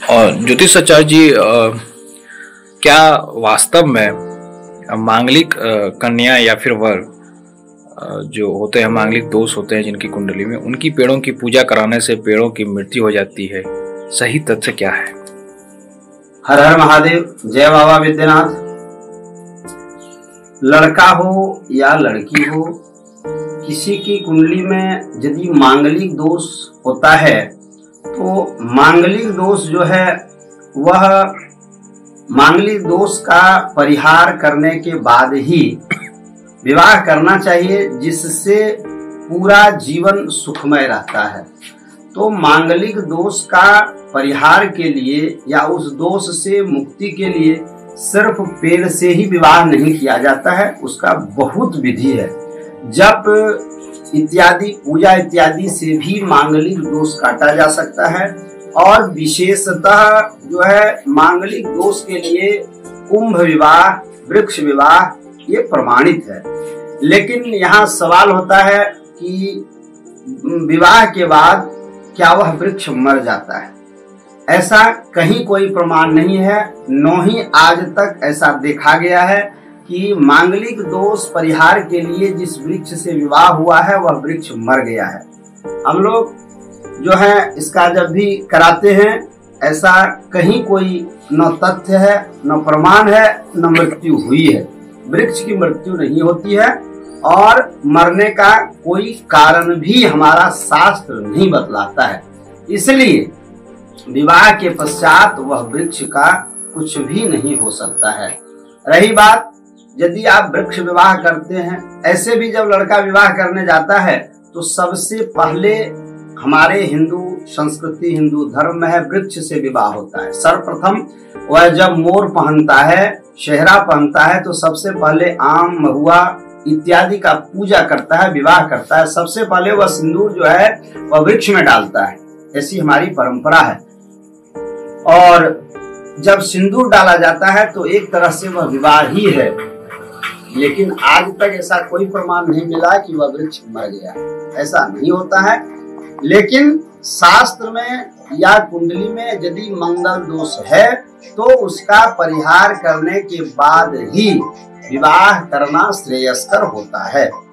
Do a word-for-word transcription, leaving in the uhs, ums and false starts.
और ज्योतिष आचार्य जी, अ, क्या वास्तव में मांगलिक अ, कन्या या फिर वर अ, जो होते हैं, मांगलिक दोष होते हैं जिनकी कुंडली में, उनकी पेड़ों की पूजा कराने से पेड़ों की मृत्यु हो जाती है? सही तथ्य क्या है? हर हर महादेव। जय बाबा विद्यनाथ। लड़का हो या लड़की हो, किसी की कुंडली में यदि मांगलिक दोष होता है तो मांगलिक दोष जो है वह मांगलिक दोष का परिहार करने के बाद ही विवाह करना चाहिए, जिससे पूरा जीवन सुखमय रहता है। तो मांगलिक दोष का परिहार के लिए या उस दोष से मुक्ति के लिए सिर्फ पेड़ से ही विवाह नहीं किया जाता है, उसका बहुत विधि है। जप इत्यादि, पूजा इत्यादि से भी मांगलिक दोष काटा जा सकता है। और विशेषतः जो है मांगलिक दोष के लिए कुंभ विवाह, वृक्ष विवाह ये प्रमाणित है। लेकिन यहाँ सवाल होता है कि विवाह के बाद क्या वह वृक्ष मर जाता है? ऐसा कहीं कोई प्रमाण नहीं है, न ही आज तक ऐसा देखा गया है कि मांगलिक दोष परिहार के लिए जिस वृक्ष से विवाह हुआ है वह वृक्ष मर गया है। हम लोग जो है इसका जब भी कराते हैं, ऐसा कहीं कोई न तथ्य है, न प्रमाण है, न मृत्यु हुई है। वृक्ष की मृत्यु नहीं होती है और मरने का कोई कारण भी हमारा शास्त्र नहीं बतलाता है। इसलिए विवाह के पश्चात वह वृक्ष का कुछ भी नहीं हो सकता है। रही बात यदि आप वृक्ष विवाह करते हैं, ऐसे भी जब लड़का विवाह करने जाता है तो सबसे पहले हमारे हिंदू संस्कृति, हिंदू धर्म में है वृक्ष से विवाह होता है। सर्वप्रथम वह जब मोर पहनता है, सेहरा पहनता है, तो सबसे पहले आम, महुआ इत्यादि का पूजा करता है, विवाह करता है। सबसे पहले वह सिंदूर जो है वह वृक्ष में डालता है, ऐसी हमारी परंपरा है। और जब सिंदूर डाला जाता है तो एक तरह से वह विवाह ही है। लेकिन आज तक ऐसा कोई प्रमाण नहीं मिला कि वह वृक्ष मर गया, ऐसा नहीं होता है। लेकिन शास्त्र में या कुंडली में यदि मंगल दोष है तो उसका परिहार करने के बाद ही विवाह करना श्रेयस्कर होता है।